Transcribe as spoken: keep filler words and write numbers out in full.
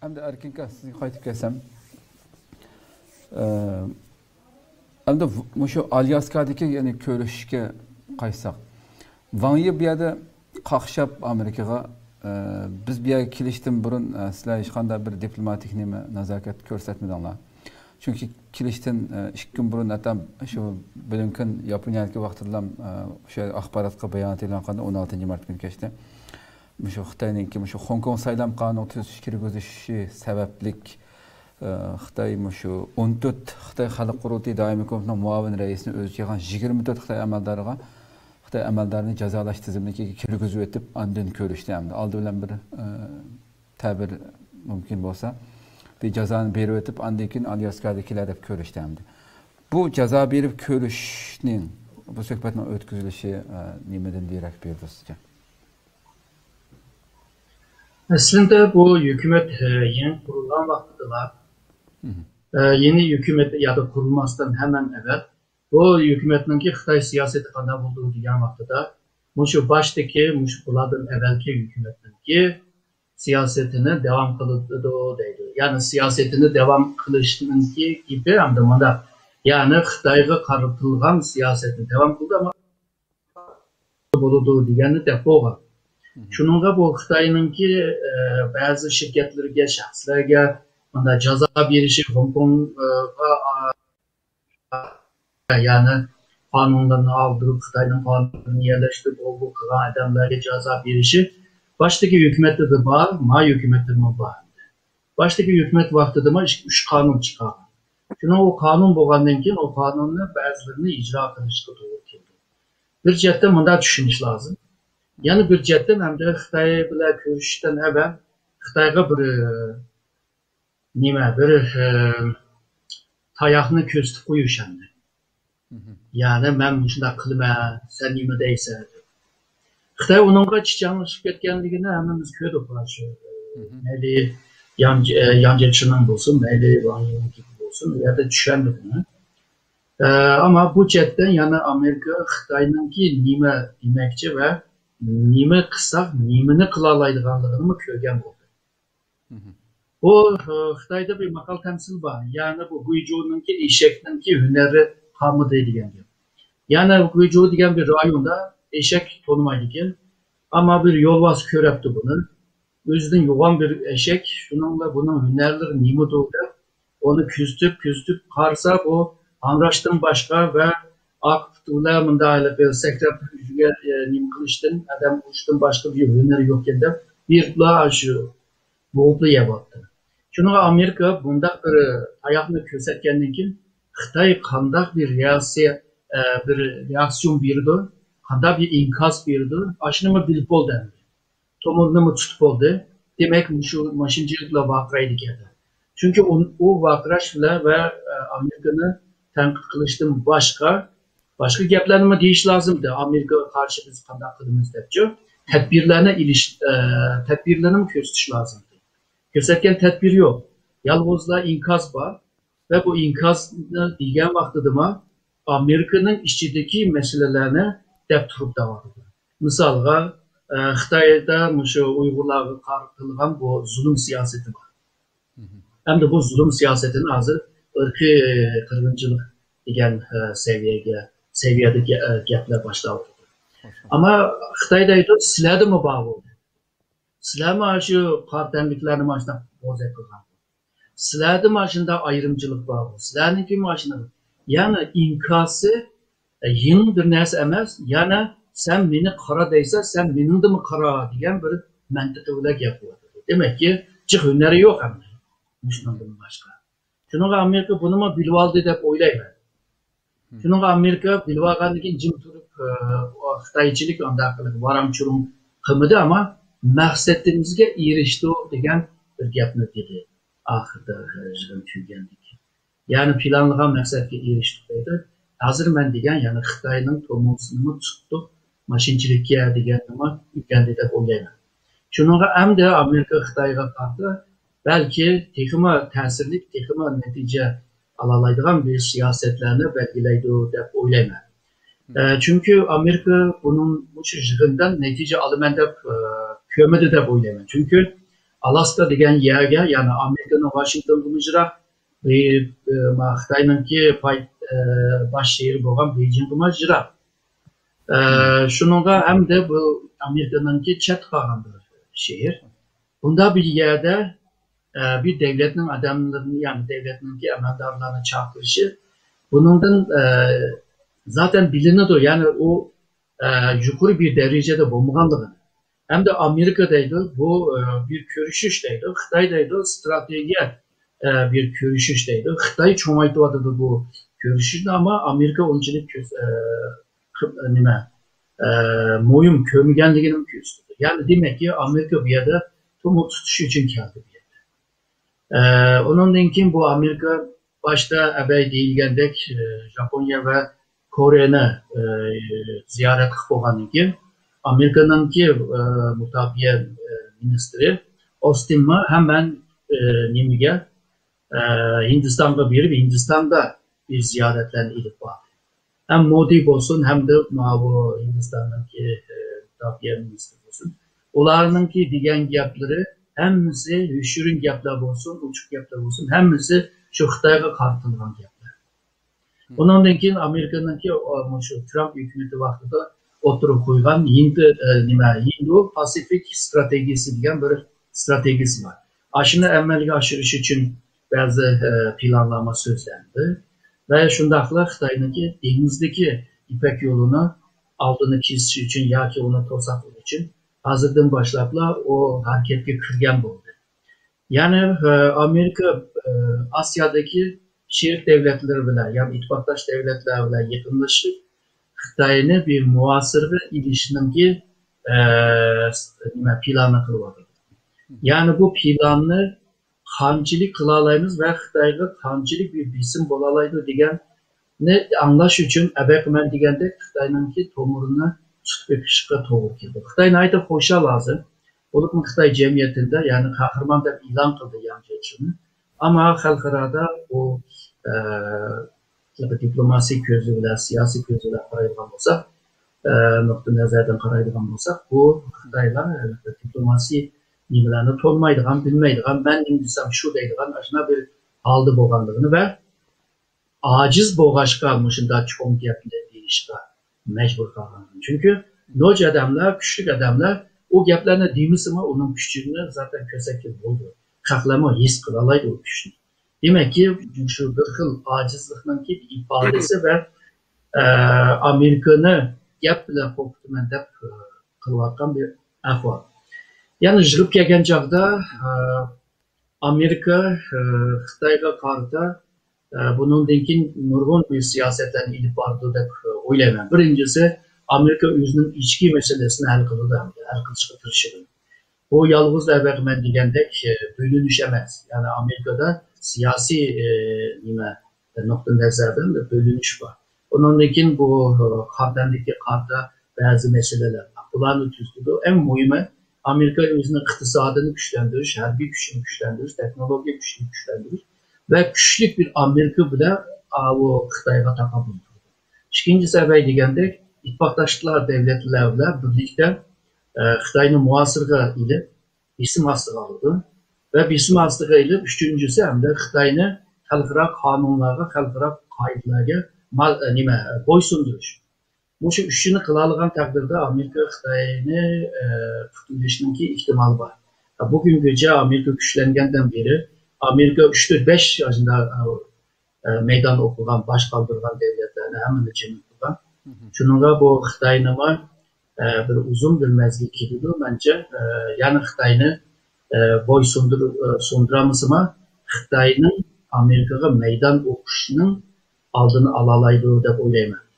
Hem de erkenka sizi qaytib kelsem. Hem de şu Alyaska'daki yani körüşke qaysak. Van'yı bir yerde qaqshab Amerikaga biz bir yerga kelishdan burun sizlar hech qanday bir diplomatik nima nazorat ko'rsatmadinglar. Chunki kelishdan ikki kun burun atam shu Blinken Yaponiyadagi vaqtida o'sha axborotga bayonot e'lon qildi o'n oltinchi mart kuni kechdi. Shu Xitoyninki shu Hong Kong saylam qonuni tuzish kirgizishi sabablik Xitoy shu o'n to'rt Xitoy xalq qurultiyi doimiy komitening muavin raisini o'ziga yig'an yigirma to'rt Xitoy amaldoriga Xitoy amaldarini jazolash tizimiga kirgizib o'tib, andin ko'rishdi hamda. Oldi bilan bir ta'bir mumkin bo'lsa, bir jazoni berib o'tib, andin keyin Alyaskadagilar deb ko'rishdi hamda. Bu jazo berib ko'rishning bu suhbatning o'tkazilishi nimadan darak berdi sizga? Aslında bu hükümet yeni kurulan vaktidiler. Yeni hükümet ya da kurulmasından hemen evvel bu hükümetin ki Xitay siyaseti kadar olduğu diyen vaxtıda şu baştaki, şu buladın evvelki hükümetin ki siyasetini devam kılıdı o deydi. Yani siyasetini devam kılışının ki gibi amdamada yani Xitay'a karıtılgan siyasetini devam kıldı ama olduğu diyeni de boğa. Şununla bu Xitay'ın ki e, bazı şirketlerine, şahslarına onda ceza birişi Hong Kong'a yani kanunlarını aldırıp Xitay'ın kanununu yerleştirip o kılan adamlara ceza birişi baştaki hükümette de var, ma hükümette de var. Baştaki hükümet vaxtıda ma üç kanun çıkar. Çünkü o kanun boğandan ki o kanunla bazılarını icra kılışkı doğru keldi. Bir cihetten bunda düşünüş lazım. Yani bir cihetten hem de Xitay bile görüşten evvel Xitay'a bir nime bir e, tayağını köstü koyuşandı. Yani ben şunda kılma, sen nime deyse. Xitay onunla çiçeğinleşip ketkenliğine hemimiz köydük var. Meyli yancıçının olsun, meyli Van'ın gibi olsun ya da düşenli bunu. Ee, ama bu cihetten yani Amerika Xitay'ın ki nime demekçi ve nime kısa, nimeni kılalaydıganlığını mı köygen oldu. O Xitay'da bir makal temsil var. Yani bu Guizhou'nun ki eşekinin ki hüneri kalmadı diyen gibi. Yani Guizhou diyen bir rayonda eşek tanımaydı ama bir yolvaz körepti bunu. Özünün yoğan bir eşek, şununla bunun hünerleri nime doğdu. Onu küstüp küstüp karsa o anraştın başka ve aktılamında aile bir sekreterliğe nim kılıçtın, adam uçtun başka bir hüneri yok eden bir la aşıyor. Boğuplu yabattı. Çünkü Amerika bunda bir ayakını kösetkenliğin ki Xitay kandak bir reaksiyon, bir reaksiyon birdi, kandak bir inkaz birdi, aşını mı bilip oldu dendi. Tomunu mu tutup oldu, demek şu maşincilikle vakraydı geldi. Çünkü o, o vakraşla ve Amerika'nın tenkit kılıçtığım başka, başka geplerine değiş lazımdı. Amerika karşı biz kandak kılımız deyince, tedbirlerine iliş, e, tedbirlerine mi köstüş lazımdı? Kösetken tedbir yok. Yalnızla inkaz var ve bu inkaz diyen vaktıdıma Amerika'nın işçideki meselelerine dep turup devam ediyor. Mesela e, Xitay'da şu Uygurlar'a karşılanan bu zulüm siyaseti var. Hem de bu zulüm siyasetinin hazır ırkı e, kırgıncılık diyen e, seviyeye, seviyedeki e, gepler başladı. Ama Xitay'da silahı mı bağlı oldu? Silah maaşı partnerliklerini maaşından bozak kılgan. Silahı maaşında ayrımcılık bağlı. Silahın ki maaşında yani inkası e, yeni bir neyse emez. Yani sen beni kara deyse sen benim de mi kara diyen bir mentıklı yapıyor. Demek ki çık hüneri yok hem de. Müslümanların başka. Çünkü Amerika bunu mu bilvaldı deyip oylayma. Çünkü Amerika bilvalgandaki cim turup Xitayçilik ondaklık varamçılığın kımıdı ama maqsadimizga erishdi degan bir gapni dedi oxirida yig'in tugagandik. Ya'ni planlagan maqsadga erishdik dedi. Hozir men degan ya'ni Xitoyning to'mosini tutdi, mashinchilikka degan nima yukandi deb o'ylayman. Shunga hamda Amerika Xitoyga qarshi balki texma ta'sirli, texma natija alalaydigan bir siyosetlarni belgilaydi deb o'ylayman. E, çünkü Amerika bunun bu yig'indan natija olaman deb kömedi deb o'ylayman. Çünkü Alaska degan yerga, ya'ni Amerikaning Washington bujra bir Xitoyningki bosh shahri bo'lgan Beijing bujra. Shuningga hamda bu Amerikaningki chet qolgan bir shahar. Bunda bir yerde bir devletning adamlarini, ya'ni devletninki amaldorlarni chaqirishi buningdan zaten bilinadi, ya'ni u yuqori bir derecede bo'lmaganligi. Hem de Amerika'daydı bu bir görüşüşteydi. Xitoydaydı strateji bir görüşüşteydi. Xitoy çoğaytıvadı bu görüşüştü ama Amerika onçilik nima moyum kömügenligini gösterdi. Yani demek ki Amerika bir yerde tumu tutuşu için geldi bir yerde. Onundan kim bu Amerika başta ebey deyilgendek Japonya ve Kore'ni ziyaret kıpıganı ki Amerika'nınki e, mutabiye e, ministri Austin hemen e, nimige e, Hindistan'da bir Hindistan'da bir ziyaretlerini edip vardı. Hem Modi olsun hem de bu Hindistan'daki e, mutabiye ministri olsun. Onlarınki diyen yapıları hemisi hüşürün yapılar olsun, uçuk yapılar olsun, hemisi şu Xitayga kartılgan yapılar. Ondan keyin Amerika'nınki şu Trump hükümeti vaxtida oturup koygan Hindi, nima, Hindu Pasifik stratejisi degan bir stratejisi var. Aşını amalga oshirish için bazı e, planlama sözlendi ve shundaqla Xitoyniki dengizdeki İpek yolunu aldığını kesish için yoki uni to'saqlik için hozirdan boshlabla o hareketga kirgan bo'ldi. Yani e, Amerika e, Asya'daki sherik devletleri bilan, yani ittifaqdosh devletler bilan yaqinlashib Xitoyni bir muasir bir ilişkinki e, planı kılıyordu. Yani bu planı qanchalik qila olamiz ve Xitoyga qanchalik bir bisim bo'la oladi deganni anglash uchun abaqman deganda Xitoyningki to'mirini tutib o'tishga to'g'ri keldi. Xitoyni aytib qo'yisha lozim. Bo'lib Xitoy jamiyatida, ya'ni qahramon deb e'lon qildi yangichini. Ama xalqarada o e, diplomasi ko'zi bilan, siyosiy ko'zi bilan qaraydigan bo'lsak, nuqtai nazardan qaraydigan bo'lsak, bu Xitoylar diplomasi nimalarni to'lmaydigan, bilmaydigan, men nima desam shu deydigan ashuna bir holda bo'lganligini va ojiz bo'lg'achqa shunda cho'ng gapni deyishga majbur qolgan. Chunki no'j odamlar, kuchli odamlar o gaplarni demisimi uning kuchini zaten ko'rsatgan bo'ldi. Xalqlama his qila oladi o kuchni. Demek ki şu bir xil acizlikninki ifodasi ve e, Amerika'nı gap bilan qo'rqitman deb qilayotgan bir ahvol. Yani yig'ib kelgan chog'da e, Amerika e, Xitoyga qarata e, bundan keyin nurg'un bir siyosatlarni ilib bordi deb o'ylayman. Birinchisi Amerika o'zining ichki masalasini hal qildi, hal qilishga tirishdi. Bu yalnız evvelmen degandek bölünüş emas. Yani Amerika'da siyasi e, nima nuqtai nazardan bölünüş var. Ondan keyin bu Xardandagi qarta bazı meseleler var. Bularni tuzdi. En muhimi Amerika o'zining iqtisodini kuchlantirish, harbiy kuchini kuchlantirish, texnologiya kuchini kuchlantirish ve kuchli bir Amerika bilan bu Xitoyga taqobil qildi. Ikkinchisi avval degandek ittifoqdoshlar davlatlar bilan birlikda Xitoyni muasirga ilib isim ostiga oldi ve isim ostiga ilib üçüncüsü hem de Xitoyni xalqaro qonunlarga, xalqaro qoidalarga nima bo'ysundirish. Bu shu ishni qila olgan taqdirda Amerika Xitoyni qutulishninki ehtimoli bor. Bugungacha Amerika kuchlangandan beri Amerika uch to'rt besh yoshida meydan o'qigan, bosh qoldirgan davlatlarni hammani jim qilgan. Shunga bu Xitoyni bir uzun bir mezgil keldi. Bence yani Xitoyni bo'ysundiramizmi, Xitoyning Amerikaga meydan o'qishining oldini ala olaydi deb o'ylayman.